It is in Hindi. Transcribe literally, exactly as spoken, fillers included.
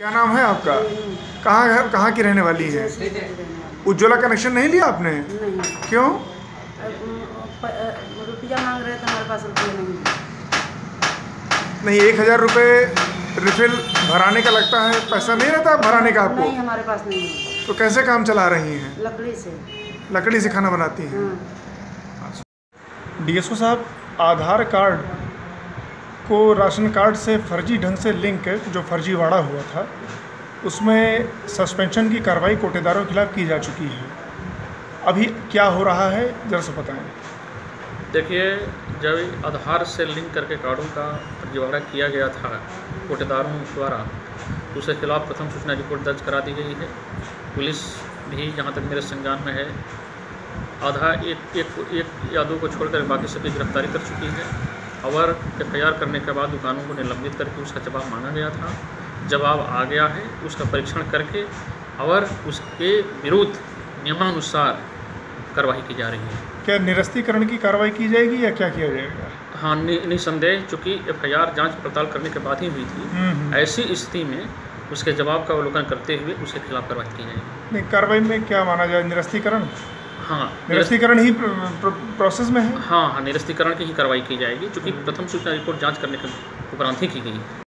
क्या नाम है आपका? कहाँ घर कहाँ की रहने वाली है? उज्ज्वला कनेक्शन नहीं लिया आपने? नहीं। क्यों? रुपया मांग रहे थे, हमारे पास रुपये नहीं है। नहीं, एक हज़ार रुपये रिफिल भराने का लगता है, पैसा नहीं रहता भराने का आपको? नहीं, हमारे पास नहीं है। तो कैसे काम चला रही हैं? लकड़ी से। लकड़ी से खाना बनाती हैं? हाँ। डीएसओ साहब, आधार कार्ड को राशन कार्ड से फर्जी ढंग से लिंक जो फर्जीवाड़ा हुआ था, उसमें सस्पेंशन की कार्रवाई कोटेदारों के खिलाफ की जा चुकी है। अभी क्या हो रहा है, जरा से बताएं। देखिए, जब आधार से लिंक करके कार्डों का फर्जीवाड़ा किया गया था कोटेदारों द्वारा, उसके खिलाफ प्रथम सूचना रिपोर्ट दर्ज करा दी गई है। पुलिस भी जहाँ तक मेरे संज्ञान में है, आधा एक एक एक या दो को छोड़कर बाकी सभी गिरफ्तारी कर चुकी है। और एफ आई आर करने के बाद दुकानों को निलंबित करके उसका जवाब मांगा गया था। जवाब आ गया है, उसका परीक्षण करके और उसके विरुद्ध नियमानुसार कार्रवाई की जा रही है। क्या निरस्तीकरण की कार्रवाई की जाएगी या क्या किया जाएगा? हाँ, निसंदेह, चूँकि एफ आई आर जांच पड़ताल करने के बाद ही हुई थी, ऐसी स्थिति में उसके जवाब का अवलोकन करते हुए उसके खिलाफ कार्रवाई की जाएगी। नहीं, कार्रवाई में क्या माना जाए? निरस्तीकरण? हाँ, निरस्तीकरण ही प्रोसेस में है। हाँ हाँ निरस्तीकरण की ही कार्रवाई की जाएगी, चूँकि प्रथम सूचना रिपोर्ट जांच करने के उपरांत ही की गई है।